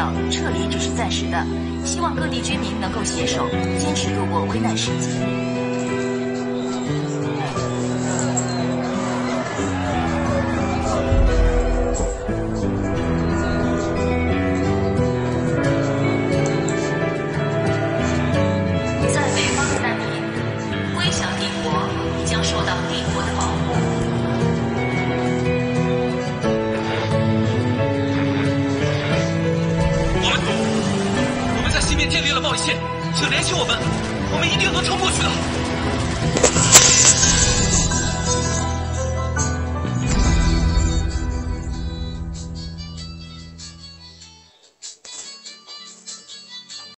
掉，撤离只是暂时的。希望各地居民能够携手，坚持度过危难时期。在北方的难民，归降帝国将受到帝国的保护。 西面建立了贸易线，请联系我们，我们一定能冲过去的。